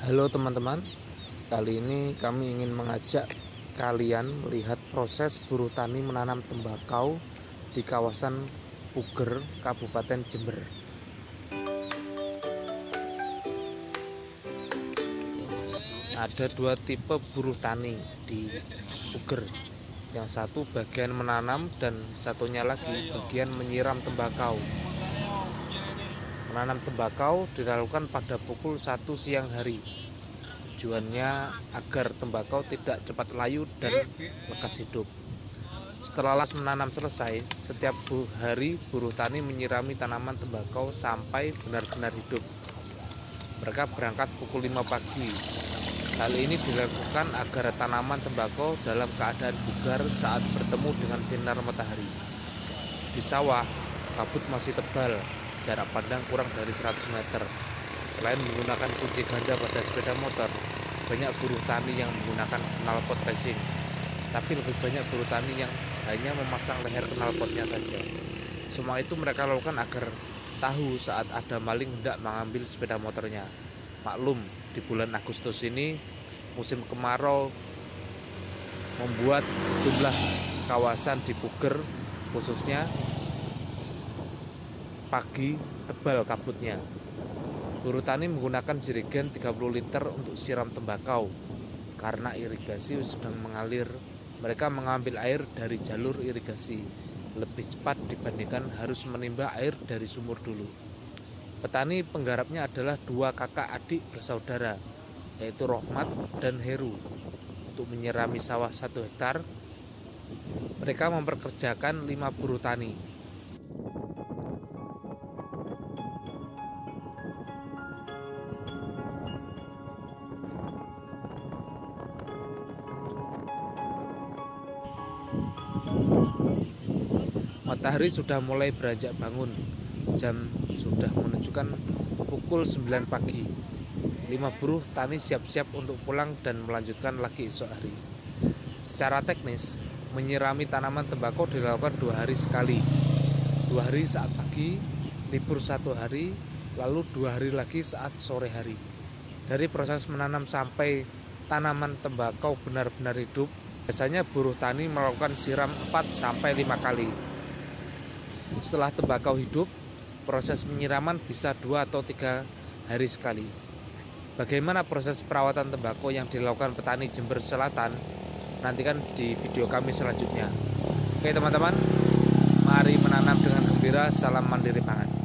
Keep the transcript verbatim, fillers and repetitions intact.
Halo teman-teman, kali ini kami ingin mengajak kalian melihat proses buruh tani menanam tembakau di kawasan Puger, Kabupaten Jember. Ada dua tipe buruh tani di Puger. Yang satu bagian menanam dan satunya lagi bagian menyiram tembakau. Menanam tembakau dilakukan pada pukul satu siang hari. Tujuannya agar tembakau tidak cepat layu dan lekas hidup. Setelah las menanam selesai, setiap hari buruh tani menyirami tanaman tembakau sampai benar-benar hidup. Mereka berangkat pukul lima pagi. Hal ini dilakukan agar tanaman tembakau dalam keadaan bugar saat bertemu dengan sinar matahari. Di sawah, kabut masih tebal, jarak pandang kurang dari seratus meter. Selain menggunakan kunci ganda pada sepeda motor, banyak buruh tani yang menggunakan knalpot racing. Tapi lebih banyak buruh tani yang hanya memasang leher knalpotnya saja. Semua itu mereka lakukan agar tahu saat ada maling hendak mengambil sepeda motornya. Maklum, di bulan Agustus ini musim kemarau membuat sejumlah kawasan di Puger khususnya pagi tebal kabutnya. Buruh tani menggunakan jerigen tiga puluh liter untuk siram tembakau. Karena irigasi sedang mengalir, mereka mengambil air dari jalur irigasi lebih cepat dibandingkan harus menimba air dari sumur dulu. Petani penggarapnya adalah dua kakak adik bersaudara, yaitu Rohmat dan Heru. Untuk menyirami sawah satu hektar, mereka memperkerjakan lima buruh tani. Matahari sudah mulai beranjak bangun. Jam sudah menunjukkan pukul sembilan pagi. Lima buruh tani siap-siap untuk pulang dan melanjutkan lagi esok hari. Secara teknis, menyirami tanaman tembakau dilakukan dua hari sekali. Dua hari saat pagi, libur satu hari, lalu dua hari lagi saat sore hari. Dari proses menanam sampai tanaman tembakau benar-benar hidup, biasanya buruh tani melakukan siram empat sampai lima kali. Setelah tembakau hidup, proses penyiraman bisa dua atau tiga hari sekali. Bagaimana proses perawatan tembakau yang dilakukan petani Jember Selatan? Nantikan di video kami selanjutnya. Oke teman-teman, mari menanam dengan gembira. Salam mandiri pangan.